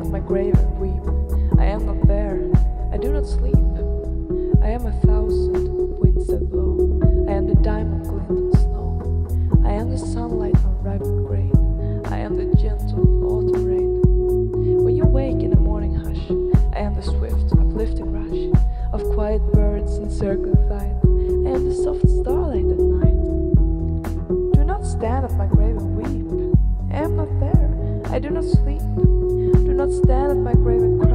at my grave and weep. I am not there, I do not sleep. I am 1,000 winds that blow. I am the diamond glint on snow. I am the sunlight on ripened grain. I am the gentle autumn rain. When you wake in the morning hush, I am the swift, uplifting rush of quiet birds in circling flight. I am the soft starlight at night. Do not stand at my grave and weep. I am not there, I do not sleep. Do not stand at my grave and